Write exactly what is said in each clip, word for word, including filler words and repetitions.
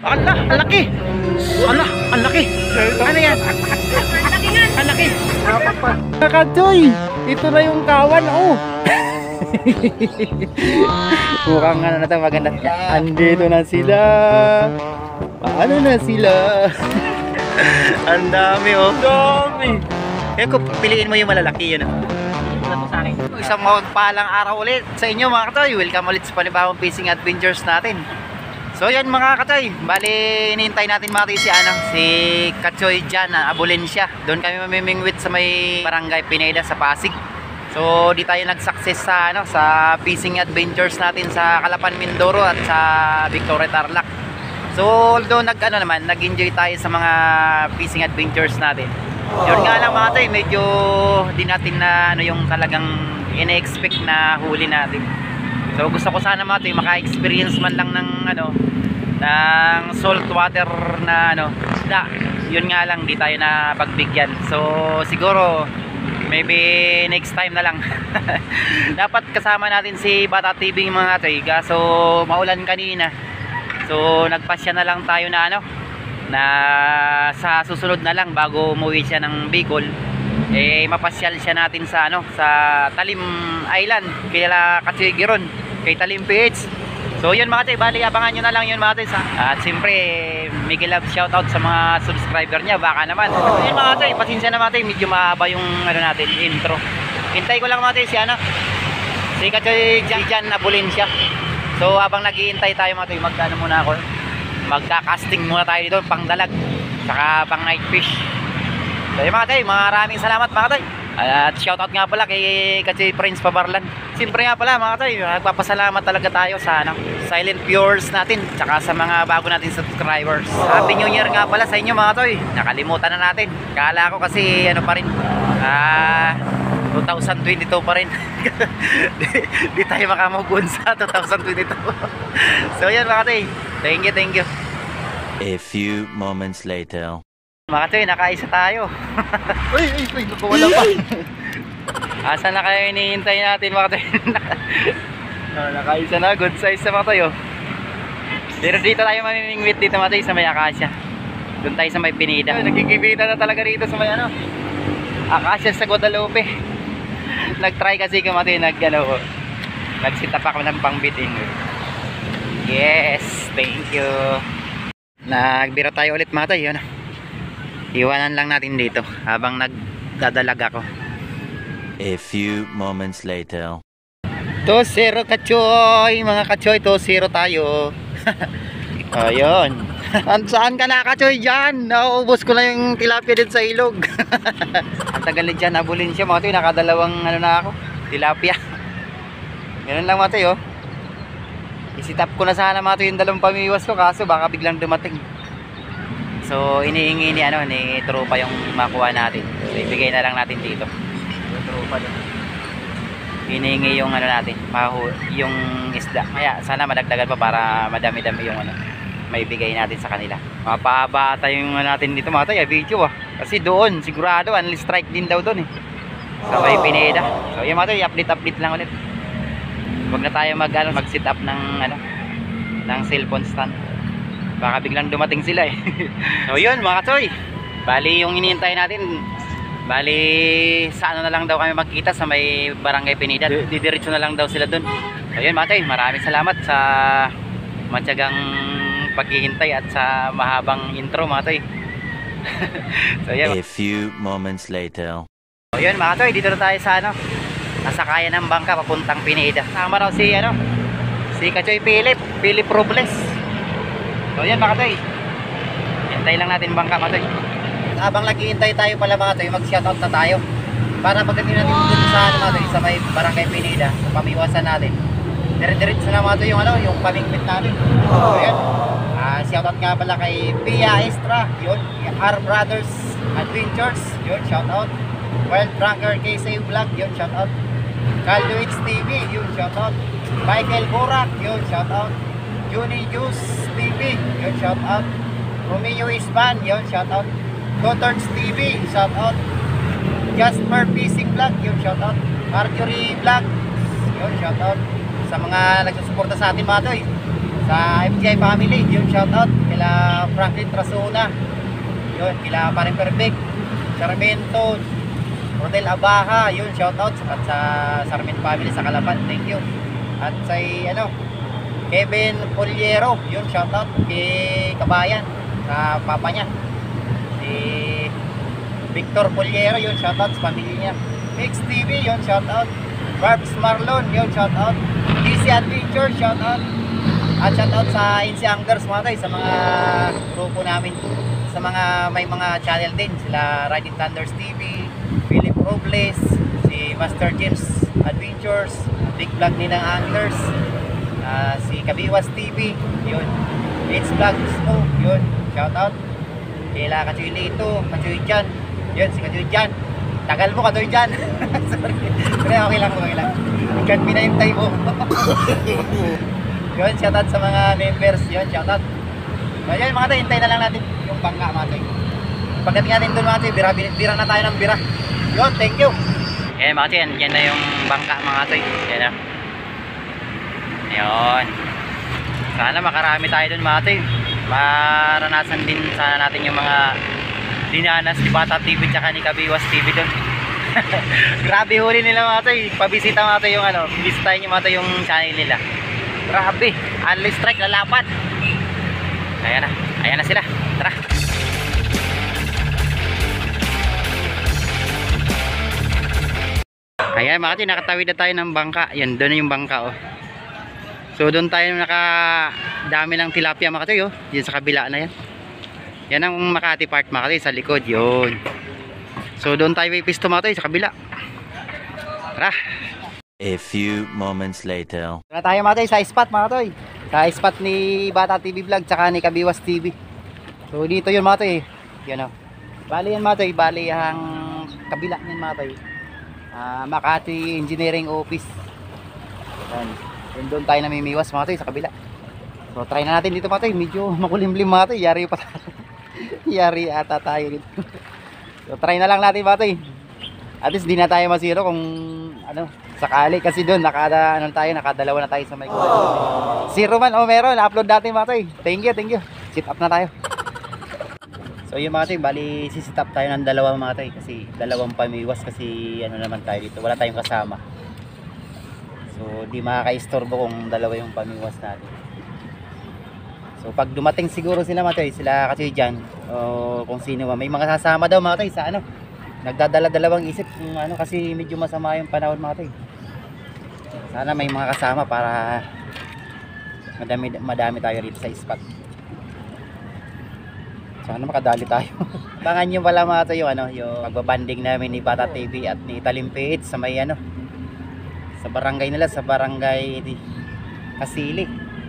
Ala, ang laki. Ala, ang laki. Ano yan? Ang laki. Kakachoy, ito na yung kawan, oh. Mukhang ano na ito, maganda. Andito na sila. Paano na sila? Ang dami, oh. Dami. Eh, kung piliin mo yung malalaki, yun, oh. Isang mapagpalang araw ulit sa inyo mga katoy. Welcome ulit sa panibagong fishing adventures natin. So yan mga katoy, bali inintay natin mga katoy si ano, si Kachoy dyan, Abulencia. Doon kami mamimingwit sa may Barangay Pineda sa Pasig. So di tayo nag-success sa ano, sa fishing adventures natin sa Calapan, Mindoro at sa Victoria, Tarlac. So although nag ano naman, nag-enjoy tayo sa mga fishing adventures natin. Yun nga lang mga katoy, medyo di natin na ano yung talagang ina-expect na huli natin. So gusto ko sana mga katoy maka-experience man lang ng ano, ng salt water na ano, isda. Yun nga lang di tayo na pagbigyan. So siguro maybe next time na lang. Dapat kasama natin si Bata T V mga katoy, kaso maulan kanina. So nagpasya na lang tayo na ano, na sa susunod na lang bago umuwi siya ng Bicol, eh mapasyal siya natin sa ano, sa Talim Island kila Kachoy Giron, kay Talim P H. So yun mga katoy, bali abangan nyo na lang yun mga katoy. At siyempre Miguel Love shoutout sa mga subscriber niya, baka naman. So yun mga katoy, pasensya na mga katoy, medyo mahaba yung ano natin, intro. Hintay ko lang mga katoy si ano, si Kachoy Jan Abulencia. So habang naghihintay tayo mga katoy, magkano muna ako, magka-casting muna tayo dito, pang dalag saka pang night fish. So yun mga katoy, maraming salamat mga katoy. At shoutout nga pala kay Kachoy Prince Pabarlan. Siyempre nga pala mga katoy, nagpapasalamat talaga tayo sa ano, silent viewers natin tsaka sa mga bago natin subscribers. Happy New Year nga pala sa inyo mga katoy. Nakalimutan na natin. Kala ko kasi ano pa rin, ah twenty twenty-two pa rin. di, di tayo makamugun sa twenty twenty-two. So yan mga katoy, thank you, thank you. A few moments later. Mga katoy, nakaisa tayo. Uy, uy, uy, wala pa. Asa na kayo hinihintay natin mga katoy? Oh, nakaisa na, good size na mga katoy, oh. Pero dito tayo mamimingwit dito mga katoy sa may Acacia. Doon tayo sa may Pineda. Nagkikibita na talaga dito sa may ano, Acacia sa Guadalupe. Nag-try kasi kamati, nag ano, nagsitapak ako ng pangbiting. Yes, thank you. Nagbira tayo ulit mga katoy, yun. Iwanan lang natin dito habang nagdadalag ako. A few moments later. two zero Kachoy, mga Kachoy, two zero tayo. Ayun. Saan ka na Kachoy dyan? Nauubos ko na yung tilapia din sa ilog. Ang tagal na dyan, Abulencia mga katoy, nakadalawang ano na ako, tilapia. Ganun lang mga katoy, oh. Isitap ko na sana mga katoy yung dalawang pamiwas ko, kaso baka biglang dumating. So inihingi ni ano, ni tropa yung makuha natin. So ibigay na lang natin dito. Yung tropa doon. Hinihingi yung ano natin, mahu yung isda. Kaya sana madagdagan pa para madami-dami yung ano, maibigay natin sa kanila. Mapahaba ata yung ano natin dito mga tayo, video ah. Kasi doon sigurado unli strike din daw doon eh. Sa may Pineda. So yung mga tayo, update-update lang ulit. Huwag na tayo mag ano, mag-sit up ng ano, ng cellphone stand. Baka biglang dumating sila eh. So yun mga katoy, bali yung hinihintay natin, bali sa ano na lang daw kami magkita sa may Barangay Pineda. Didiretso na lang daw sila dun. So yun mga katoy, maraming salamat sa matyagang paghihintay at sa mahabang intro mga katoy. So yun. A few moments later. So yun mga katoy, dito na tayo sa ano, nasakayan ng bangka papuntang Pineda. Sama raw si ano, si Kachoy Philip, Philip Robles. So yan mga katoy, hintay lang natin bangka mga katoy. Habang naghihintay tayo pala mga katoy, mag shoutout na tayo para pagdating natin dito sa ano mga katoy, sa may Barangay Pineda, sa pamiwasan natin. Dire-diretso na mga katoy yung ano, yung pamingwit natin. So yan, uh, shoutout nga pala kay Pia Estra, yun, R Brothers Adventures, yun, shoutout. Wild Tracker K C Vlog, yun, shoutout. Caldo X T V, yun, shoutout. Michael Borak, yun, shoutout. Juni Juice T V, yun, shoutout. Romeo Isban, yun, shoutout. Cotords T V, shoutout. Jasper Fishing Vlog, yun, shoutout. Marjorie Vlog, yun, shoutout. Sa mga nagsusuporta sa atin mga toy, sa M G I Family, yun, shoutout. kila Franklin Trasuna, yun, kila Paring Perfect, Sarmiento, Rodel Abaha, yun, shoutout at sa Sarmiento family sa Calapan, thank you. At sa ano, Kevin Poliero, yun, shoutout kay Kabayan, sa papa niya. Si Victor Poliero, yun, shoutout sa pamilya niya. Mix T V, yun, shoutout. Barbs Marlon, yun, shoutout. D C Adventure, shoutout. At shoutout sa Insi Anglers mga tayo, sa mga grupo namin, sa mga may mga channel din, sila Riding Thunders T V, Philip Robles, si Master James Adventures, Big Vlog ni ng Anglers, uh, si Kabiwas T V, yun, It's Vlog Snow, yun, shoutout. Kila Kachoy Lito, Kachoy Jan, yun, si Kachoy Jan, tagal mo Kachoy Jan. Sorry, pero okay lang, okay lang, ikan pinahintay mo. Yun, shoutout sa mga members, yun, shoutout. So yun mga tayo, hintay na lang natin yung bangka mga tayo. Pagdating natin doon mga tayo, bira, bira na tayo ng bira. Yun, thank you. Yan mga tayo, yan na yung bangka mga tayo. Yan na. Yun. Sana makarami tayo doon mga tayo. Maranasan din sana natin yung mga dinanas ni Bata T V tsaka ni Kabiwas T V doon. Grabe huli nila mga tayo. Pabisita mga tayo yung ano, bisitahin nyo mga tayo yung channel nila. Grabe, unless strike lalapat. Ayan na, ayan na sila. Tara. Ayan mga tayo, nakatawid na tayo ng bangka. Yan, doon yung bangka oh. So doon tayo nakadami ng tilapia mga tayo oh. Yan sa kabila na yan. Yan ang Makati Park mga tayo, sa likod yun. So doon tayo pipisto mga tayo sa kabila. Tara. A few moments later. Na tayo mga tayo sa spot mga tayo. Sa spot ni Bata T V Vlog tsaka ni Kabiwas T V. So dito yun mga tayo. Yan o. Bali yan mga tayo. Bali ang kabila yan mga tayo. Uh, Makati Engineering Office. Yan. Yan doon tayo namimiwas mga tayo sa kabila. So try na natin dito mga tayo. Medyo makulimlim mga tayo. Yari pa tayo. Yari ata tayo dito. So try na lang natin mga tayo. At least di na tayo masiro kung ano, sakali kasi doon nakada ano tayo, nakadalawa na tayo sa may kuha. Zero man o meron, upload natin mga tayo. Thank you, thank you. Sit up na tayo. So yung mga tayo, bali sisit up tayo ng dalawa mga tayo kasi dalawang pamiwas kasi ano naman tayo dito. Wala tayong kasama. So di makaka-istorbo kung dalawa yung pamiwas natin. So pag dumating siguro sila mga tayo, sila kasi dyan o kung sino man, may mga sasama daw mga tayo sa ano. Nagdadala-dalawang isip kung ano kasi medyo masama yung panahon mga tayo. Sana may mga kasama para madami, madami tayo rito sa spot. Sana makadali tayo. Abangan nyo pala mga tayo ano, yung pagbabanding namin ni Bata T V at ni Talimpiit sa may ano, sa barangay nila, sa barangay Kasili.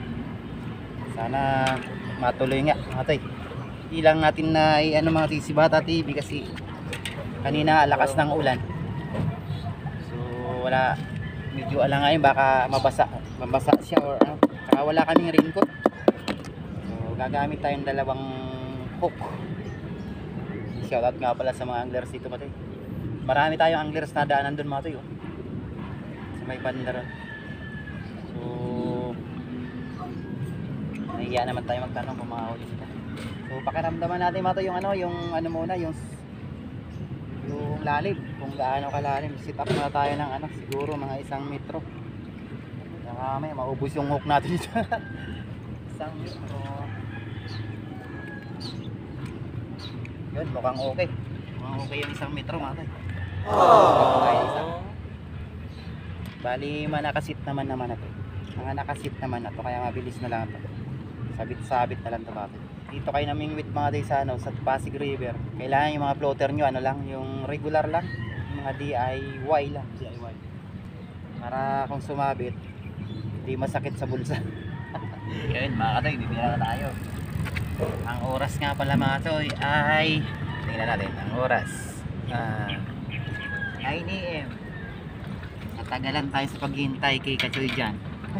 Sana matuloy nga mga tayo. Hindi lang natin na i-ano mga tayo si Bata T V kasi kanina lakas ng ulan. So wala, medyo alangayin baka mabasa, mabasa siya or ano. Saka wala kaming raincoat. So gagamit tayong dalawang hook. Shoutout nga pala sa mga anglers dito mga tayo. Marami tayong anglers na daanan doon mga tayo. Sa may banda ron. So nahiya naman tayo magtanong kung makahuli sila. So pakiramdaman natin mga tayo yung ano, yung ano muna, yung yung lalim, kung gaano kalalim. Sit up na tayo ng ano, siguro mga isang metro. Saka may maubos yung hook natin dito. Isang metro. Yun, mukhang okay. Mukhang okay yung isang metro mga tayo. Oh. Bali, manakasit naman naman na to. Mga nakasit naman na to, kaya mabilis na lang ito. Sabit-sabit na lang ito mga tayo. Dito kayo namingwit mga tayo sa, ano, sa Pasig River. Kailangan yung mga floater nyo ano lang, yung regular lang, yung mga D I Y lang, D I Y. Para kung sumabit hindi masakit sa bulsa. Yun mga katoy, bibira na tayo. Ang oras nga pala mga katoy ay, tingnan natin ang oras, uh, nine A M Natagalan tayo sa paghintay kay Kachoy dyan.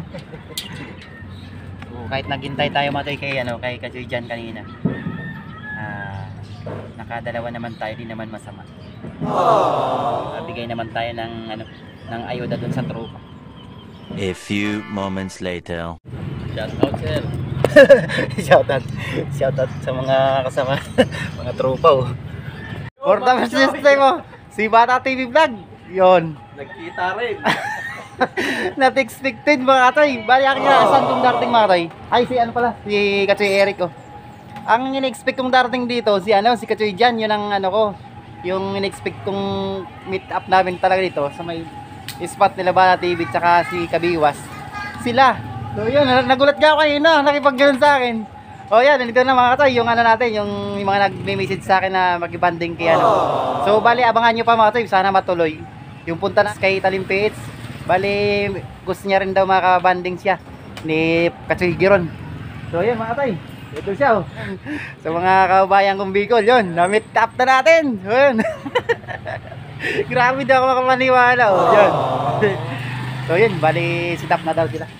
So, kahit naghintay tayo matay kay ano, kay Kachoy dyan kanina, ah, nakadalawa naman tayo, di naman masama. Nabigay naman tayo ng ano, ng ayuda dun sa tropa. A few moments later. Shout out sir. Shoutout. Shoutout sa mga kasama, mga tropa oh. For the first time oh, si Bata T V Vlog. Yon. Nagkita rin. Not expected mga katoy. Bali akin na saan kung darating mga katoy. Ay si ano pala, si Kachoy Eric oh. Ang in-expect kong darating dito si ano, si Kachoy Jan, yun ang ano ko. Yung in-expect kong meet up namin talaga dito sa may spot nila Bata T V tsaka si Kabiwas. Sila. So yun, nagulat ka ako kayo na, nakipag-ganon sa akin. O yan, nandito na mga katoy, yung ano natin, yung, yung mga nag-message sa akin na mag-banding kay ano. So bali, abangan nyo pa mga katoy, sana matuloy. Yung punta na kay Talimpiits, bali, gusto niya rin daw makabanding siya ni Kachoy Giron. So yan mga katoy, ito siya oh. Sa mga kababayan kong Bicol, yun, na-meet up na natin. So yun. Grabe daw ako makapaniwala oh, yun. So yun, bali, sit up na daw sila.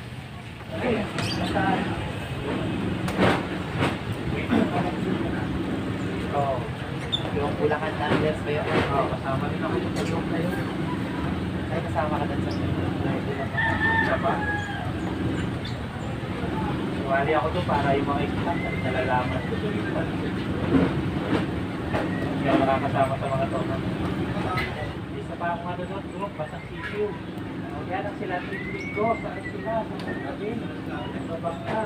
Oh, yung Bulacan Thunders ba yun? Oo, kasama rin ako yung tulong na yun. Ay, kasama ka dun sa siya ba? Suwali ako doon para yung mga isang nalalaman ko doon. Hindi ako nakakasama sa mga tono. Isa pa ako nga doon, tulong, basang sisiw. Yan ang sila tripling ko, saan sila, sa mga kabin, sa bangka.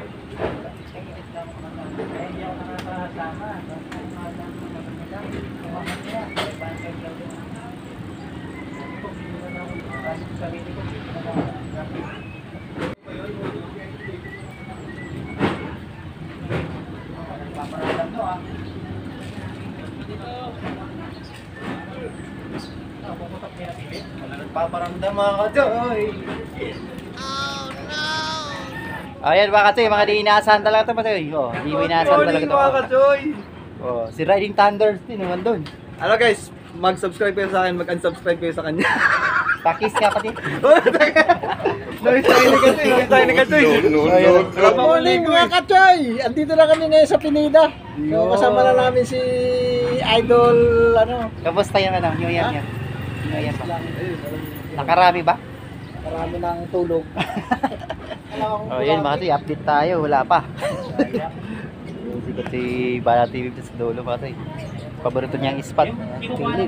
Kaya hindi ako nakakasama. Basta yung mga lang sa mga nila. Kumakas niya. May bangkay lang din. Sabi ko, hindi na ako. Kasi sa sarili ko, hindi na ako. Nagpaparalan to ah. Puputok niya na bibit. Wala nagpaparamdam mga kachoy. Oh no! Ayan mga kachoy, mga di inaasahan talaga ito kachoy. Oh, di inaasahan talaga ito. Mga kachoy. Oh, si Riding Thunders din naman doon. Ano guys, mag-subscribe kayo sa akin, mag-unsubscribe kayo sa kanya. Pakis ka pati. Nakita tayo ni Kachoy, nakita tayo ni Kachoy. Good morning mga kachoy! Andito na kami ngayon sa Pinida. So, kasama na namin si Idol, ano, Kamusta yung ano, New Year niya? New Year ba? Nakarami ba? marami ng tulog. Oh, yun mga kachoy, update tayo, wala pa. Sikat si Bata T V sa dulo mga kachoy. Paborito niyang spot. Philip.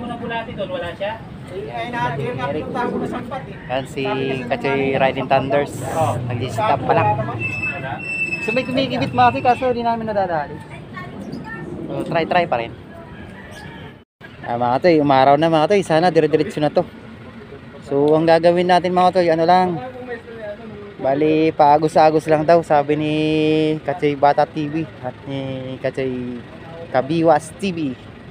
Yan si Kachoy Riding Thunders. Nag-stop pa lang. So may kumikibit mga kachoy kaso hindi namin nadadali. So try try pa rin. Ah, mga kachoy, umaraw na mga kachoy. Sana dire-diretso na to. So ang gagawin natin mga kachoy, ano lang. Bali paagos-agos lang daw sabi ni Kachoy Bata T V at ni Kachoy Kabiwas T V.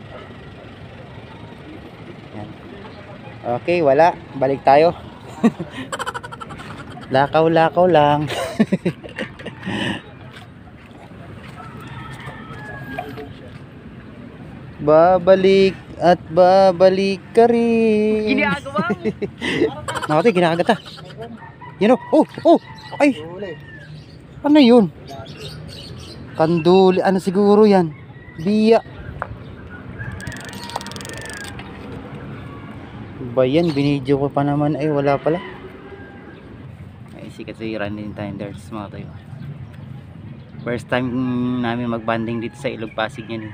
Okay, wala. Balik tayo. Lakaw-lakaw lang. Babalik at babalik ka rin. Ginagawa mo. Nakati, ginagagat ah. Yun o. Oh, oh. Ay. Ano yun? Kanduli. Ano siguro yan? Biya. Ba yan, binidyo ko pa naman ay wala pala. Ay sikat si Riding Thunders mga tayo. First time namin magbanding dito sa Ilog Pasig yan eh.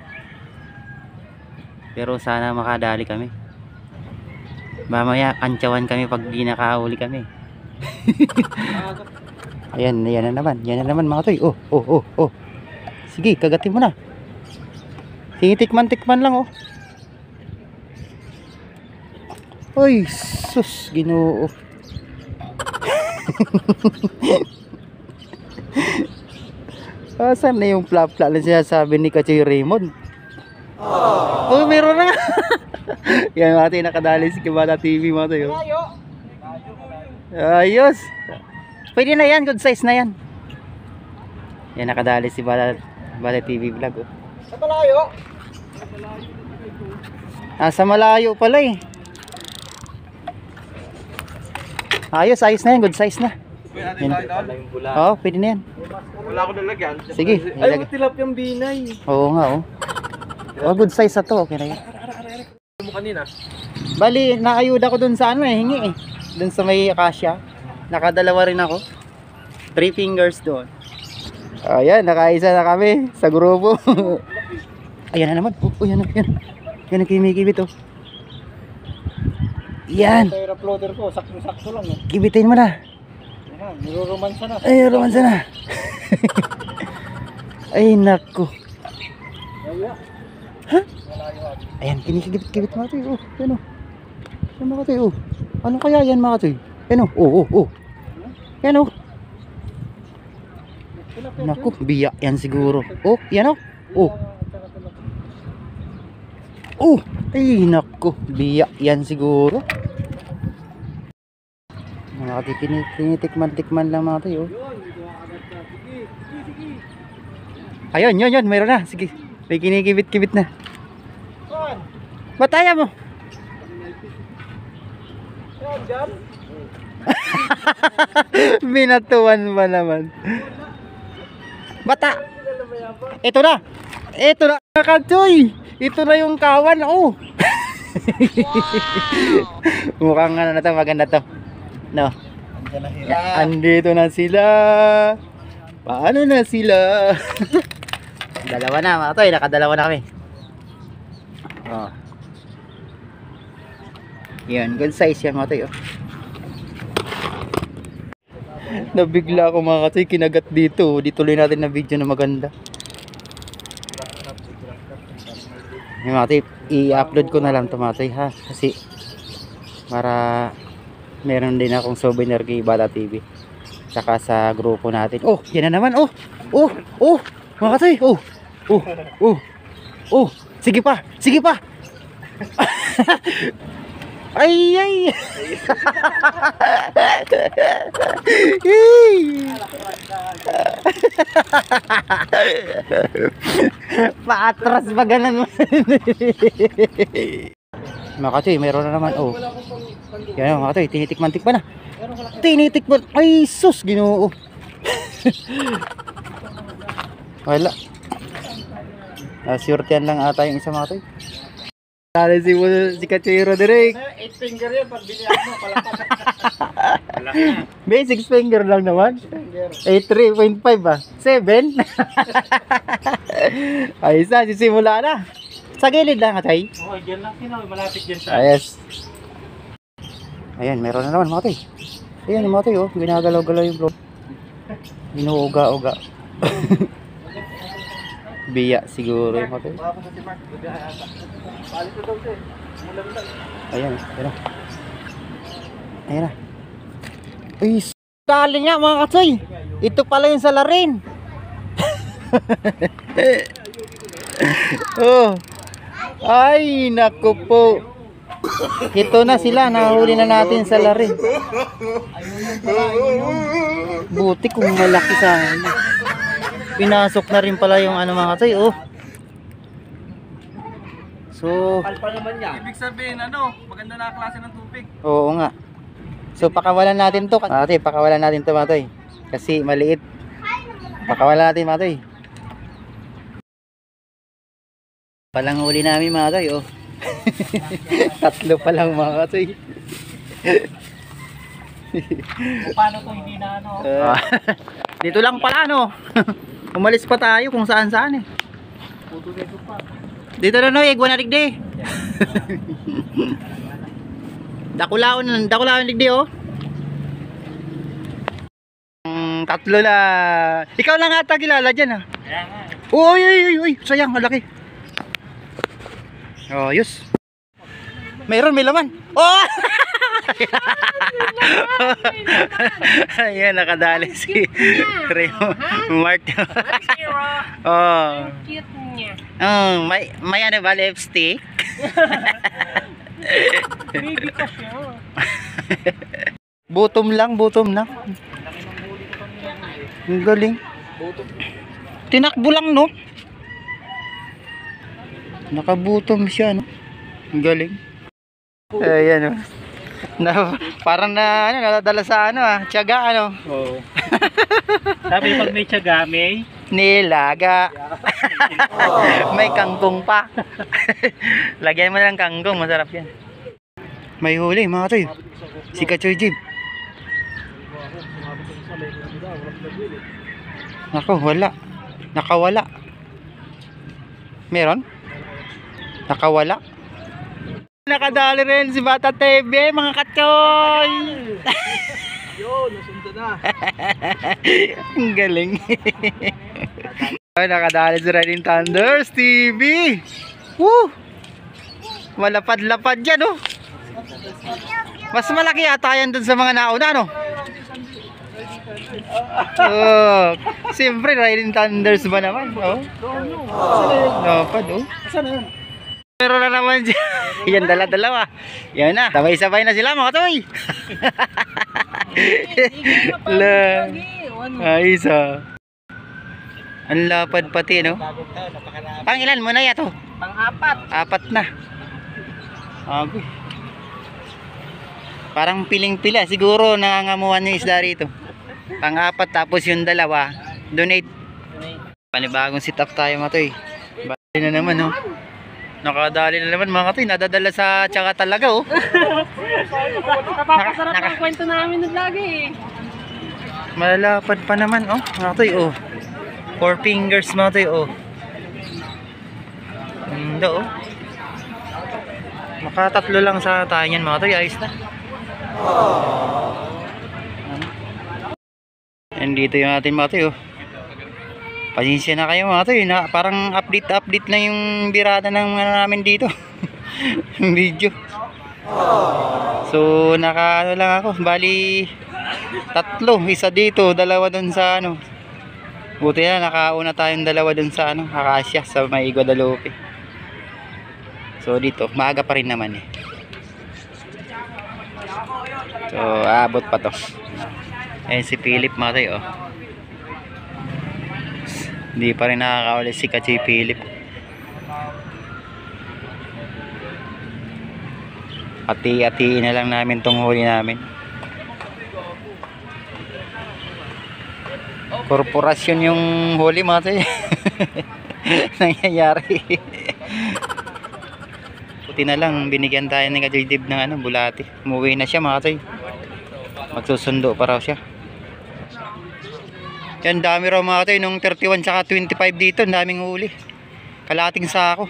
Pero sana makadali kami. Mamaya kantsawan kami pag di nakahuli kami. Ayan, ayan na naman. Yan na naman mga tayo. Oh, oh, oh, oh. Sige, kagatin mo na. Sige, tikman-tikman lang oh. Uy, sus, Ginoo. Asan na yung flap-flap na sinasabi ni Kachoy Raymond? Oh, meron na. Yan mga tayo, nakadali si Bata T V mga tayo. Ayos. Pwede na yan, good size na yan. Yan, nakadali si Bata, Bata T V Vlog. Oh. Sa malayo? Nasa malayo pala eh. Ayos, ayos na yan, good size na. Yan. Oo, pwede na yan. Wala ko nalagyan. Sige, Ay, ilagay. tilap yung binay. Oo nga oh. Oh, good size na to, okay na yan. Mo kanina. Bali, naayuda ko dun sa ano eh, hingi eh. Dun sa may akasya. Nakadalawa rin ako. Three fingers doon. Ayan, nakaisa na kami sa grupo. Ayan na naman. Oh, oh, yan, yan. Yan ang kimikibit, oh. Yan. Ito yung uploader ko, sakto-sakto lang eh. Kibitin mo na. Yan, niruromansa na. Ay, romansa na. Ay, naku. Kaya, Ayan, kinikibit-kibit mga toy. Oh, yan, oh. Yan mga toy, oh. Ano kaya yan mga toy? Yan, oh. Oh, oh, oh. Yan, oh. Naku, biyak yan siguro. Oh, yan, oh. Oh. Oh, ay naku, biyak yan siguro. Mga tinitikman-tikman lang mga tayo. Ayun, yun, yun, mayroon na. Sige, may kinikibit-kibit na. Bataya mo. Binatuan ba naman? Bata. Ito na. Ito na, Katsoy. Ito na yung kawan, oh. Mukhang ano na to, maganda to. No. Andito na sila. Paano na sila? Dalawa na mga toy, nakadalawa na kami. Oh. Yan, good size yan mga toy, oh. Nabigla ako mga katoy, kinagat dito. Dito tuloy natin na video na maganda. Yung mga toy, i-upload ko na lang ito mga toy, ha. Kasi para meron din akong souvenir kay Bata T V. Tsaka sa grupo natin. Oh, yan na naman, oh. Oh, oh, mga katoy, oh. Oh, oh, oh. Sige pa, sige pa. Ay, ay. Paatras ba ganun? Mga katoy, meron na naman, oh. Yan mga katoy, tinitikman-tikman na. Tinitikman, ay sus, Ginoo. Wala. Nasurtihan lang ata yung isa mga katoy. Dali si, si Katsoy Roderick. eight finger yan, pag bilihan mo, palapas. May six finger lang naman. eight three point five ba? seven? Ay isa, sisimula na. Sa gilid lang, Katsoy. Oo, dyan lang sino, malapit dyan sa... Ayos. Ayan, meron na naman mga toy. Ayan mga toy, oh. Ginagalaw-galaw yung vlog. Inuuga-uga. Biya siguro yung mga toy. Ayan, ayan na. Ayan na. Uy, dali nga mga katoy. Ito pala yung salarin. Oh. Ay, naku po. Ito na sila, nahuli na natin sa larin. Buti kung malaki sana. Pinasok na rin pala yung ano mga katoy, oh. So, Alpa naman niya. Ibig sabihin, ano, maganda na klase ng tubig. oo nga. So, pakawalan natin to. Ate, pakawalan natin to mga toy. Kasi maliit. Pakawalan natin mga toy. Palang huli namin mga toy, oh. Tatlo pa lang mga toy. Paano to hindi na ano? Uh, dito lang pala, no. Umalis pa tayo kung saan saan eh. Puto dito pa. Dito na no, igwa na rigdi. Dakulaon, dakulaon rigdi, oh. Mm, tatlo na. Ikaw lang ata kilala dyan, ha. Kaya nga. Uy, uy, uy, uy, sayang, malaki. Oh, yus. Mayroon, may laman. Oh! Ayan, nakadali si Remo. Mark. Oh. Cute niya. Oh, may may ano ba lipstick? Baby ka siya. Butom lang, butom lang. Ang galing. Tinakbo lang, no? Nakabutom siya, no? Ang galing. Ayan, oh. Na, parang na, ano, nadala sa ano, ah, tiyaga, ano? Oo. Sabi pag may tiyaga, may... Nilaga. May kangkong pa. Lagyan mo na ng kangkong, masarap yan. May huli, mga toy. Si Katsoy Jib. Naku, wala. Nakawala. Meron? Nakawala. Nakadali rin si Bata T V, mga katsoy. Yun, nasundo na. Ang galing. Ay, nakadali si Riding Thunders T V. Woo! Malapad-lapad yan, oh. Mas malaki yata yan dun sa mga nauna, no? Oh, siyempre Riding Thunders ba naman? Oh. Lapad, oh. Saan na yun? Pero na naman dyan. Yan, dala-dalawa. Yan na, sabay-sabay na sila, mga toy. La. Ayos, ah. Ang lapad pati, no? Pang ilan mo na yato? Pang-apat. Apat na. Agoy. Parang piling-pila. Siguro nangangamuhan yung isda rito. Pang-apat, tapos yung dalawa, donate. Panibagong sit up tayo, mga toy. Bali na naman, no? Nakadali na naman, mga toy. Nadadala sa tsaka talaga, oh. Napapasarap Naka- ang kwento namin ng lagi eh. Malalapad pa naman, oh. Mga toy, oh. Four fingers, mga toy, oh. Hindi, oh. Makatatlo lang sa tayo niyan, mga toy. Ayos na. And dito yung ating mga toy, oh. Pasensya na kayo, mga toy. Na, parang update-update na yung birada ng ano namin dito. Video. So, naka ano lang ako. Bali, tatlo. Isa dito, dalawa dun sa ano. Buti na, nakauna tayong dalawa dun sa ano, Acacia, sa may Guadalupe. So, dito, maaga pa rin naman eh. So, abot pa to. Ayan si Philip, mga toy, oh. Hindi pa rin nakakaulit si Kachi Philip. Ati-atiin na lang namin tong huli namin. Korporasyon yung huli, mga toy. Nangyayari. Puti na lang, binigyan tayo ng Kajoy Dib ng ano, bulati. Umuwi na siya, mga toy. Magsusundo pa raw siya. Yan, dami raw, mga toy. Nung thirty-one tsaka twenty-five dito, ang daming huli. Kalating sako.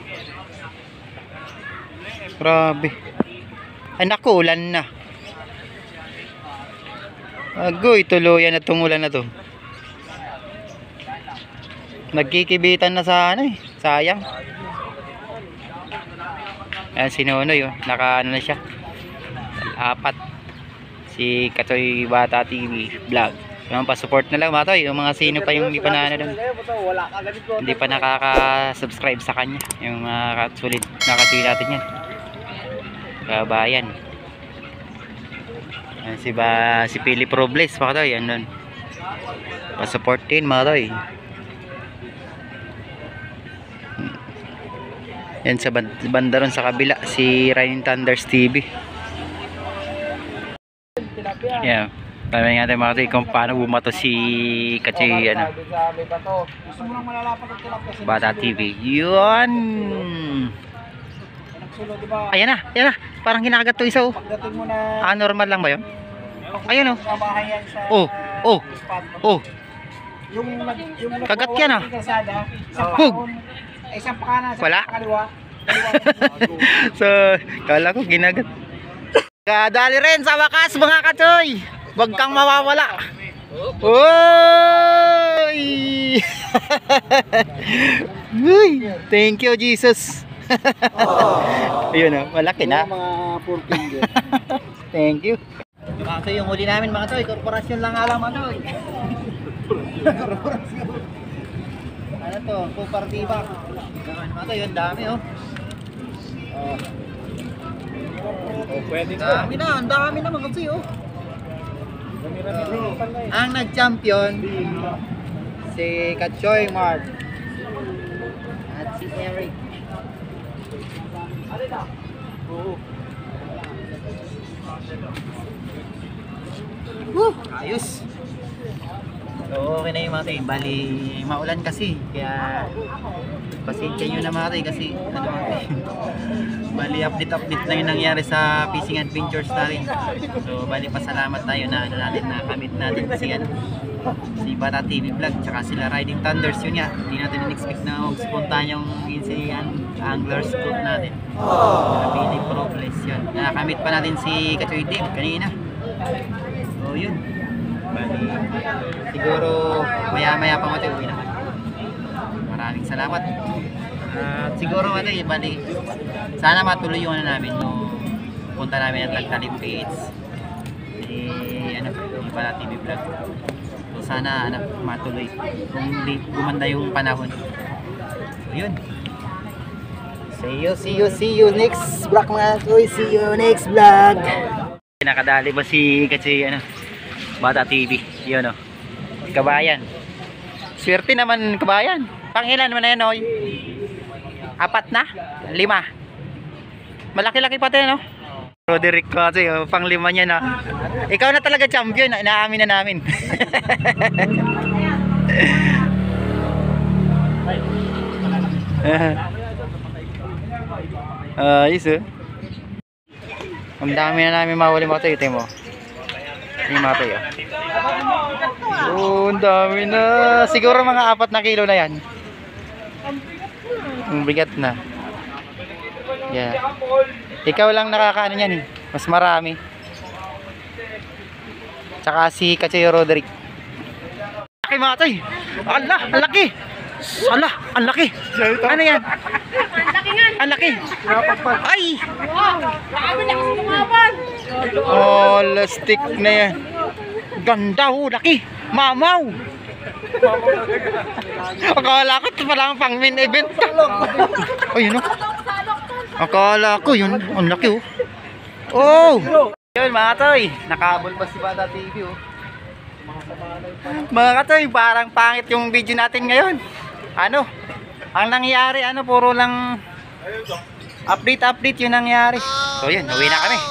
Grabe. Ay naku, ulan na. Agoy, tuluyan na tong ulan na to. Nagkikibitan na sa ano eh. Sayang. Ayan si Nonoy, oh. Naka ano na siya. Apat. Si Katoy Bata T V vlog. Yung pa-support na lang, mga toy. Yung mga sino pa yung hindi pa na ano dun. Hindi pa nakaka-subscribe sa kanya. Yung mga sulit nakatuloy natin yan. Kabayan. Yan, si ba si Philip Robles, mga toy. Yan dun. Pa-support din, mga toy. Yan sa banda ron sa kabila, si Riding Thunders T V. Yeah. Pamay nga tayo, mga toy, kung paano bumato si Kachi, ano, Gusto mo nang malalapat ang tilapia sa Bata T V. Yun. nagsulo, di ba? Ayan na, ayan na. Parang kinagat to isa, oh. Pagdating mo na Ah, normal lang ba yun? Ayun, oh. sa bahay yan sa Oh, oh, spot mo. oh. Yung nag yung Kagat yan, ah. nagbawa ng kalsada, isang Hug. pakon, eh, isang pakanan, isang Wala. kaliwa. So, kala ko ginagat. Kadali rin sa wakas, mga katoy. Huwag kang mawawala. Oy! Uy, thank you, Jesus. Ayun, oh, malaki na. Mga four finger. Thank you. Mga toy, yung huli namin, mga toy, korporasyon lang alam, mga toy. Ano to, Cooperativa. Mga toy, yung dami, oh. Oh. Oh, pwede Dami na, ang dami na, mga toy, oh. Ang nag-champion, si Kachoy Mark at si Eric. Woo! Ayos! So okay na yung mga tayo. Bali, maulan kasi. Kaya pasensya nyo na mga tayo kasi ano mga tayo. Bali, update-update lang yung nangyari sa Fishing Adventures natin. So bali, pasalamat tayo na ano natin, na kamit natin si ano, Si Bata T V Vlog, tsaka sila Riding Thunders, yun nga. Hindi natin in-expect na mag-spontan yung insiyan anglers group natin. Billy Robles, yun. Nakakamit pa natin si Kachoy Dave kanina. So yun. Bali, siguro maya-maya pa mati uwi naman. Maraming salamat. At siguro mati, bali, sana matuloy yung ano namin nung punta namin ng Tagtalim Page. Eh, ano, yung Bata T V Vlog. So sana ano, matuloy kung hindi gumanda yung panahon. So, yun. See you, see you, see you next vlog mga koy. See you next vlog. Nakadali ba si kasi ano, Bata T V? Yun o. Kabayan. Swerte naman kabayan. Pangilan mo na yan o. Apat na? Lima. Malaki-laki pati no? Roderick kasi oh, pang lima niya na. Ikaw na talaga champion. Inaamin na namin. Ayos uh, eh. Ang dami na namin mawali mga tayo. Ito mo. Hindi mga tayo. Oh, ang dami na. Siguro mga apat na kilo na yan. Ang bigat na. Yeah. Ikaw lang nakakaano yan eh. Mas marami. Tsaka si Kachoy Roderick. Laki mga tayo. Allah, ang laki. Ala, ang laki. Ano yan? Ang laki. Ay! Wow! Grabe na kasi lumaban! Oh, lastik na yan. Ganda oh, laki. Mamaw. Akala ko ito pala ang pang main event. Oh, yun oh. Akala ko yun. Ang laki oh. Oh! Yun mga toy. Nakabol pa si Bata T V oh. Mga katoy, parang pangit yung video natin ngayon. Ano? Ang nangyari, ano, puro lang update-update yung nangyari. So yun, uwi na kami.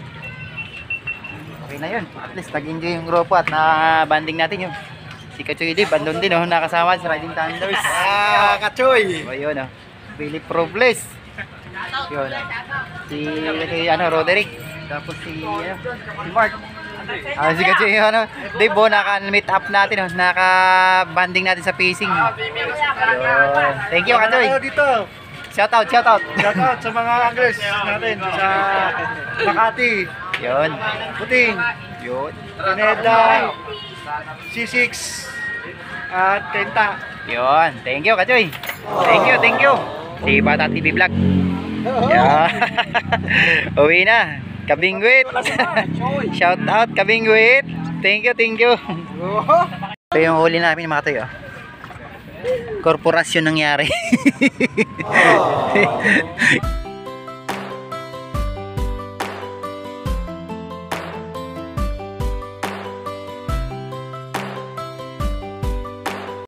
Okay na yun. At least nag-enjoy yung grupo at na-banding natin yun. Si Kachoy Dave, andun din oh, nakasama sa Riding Thunders. Ah, Kachoy! So yun oh, Billy Robles. Yun oh. Si, si ano, Roderick. Tapos si, ano, si Mark. Ah, si Kachoy, ano, Dave oh, naka-meet up natin oh, naka-banding natin sa pacing. Yun. Thank you Kachoy. Dito! Shoutout, shoutout. Shoutout sa mga anglers natin sa Makati, Yun. Puting, Yun. Pineda, C six, at Kenta. Yun. Thank you Kachoy. Thank you, thank you. Si Bata T V Vlog. Yeah. Uwi na. Kabingwit. Shout out Kabingwit. Thank you, thank you. Ito yung huli namin mga tayo. Korporasyon nangyari.